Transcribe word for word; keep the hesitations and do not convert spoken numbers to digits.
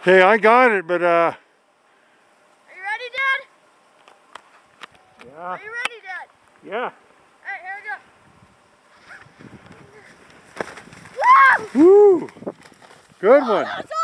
Okay, I got it, but uh. Are you ready, Dad? Yeah. Are you ready, Dad? Yeah. Alright, here we go. Woo! Good one. Oh,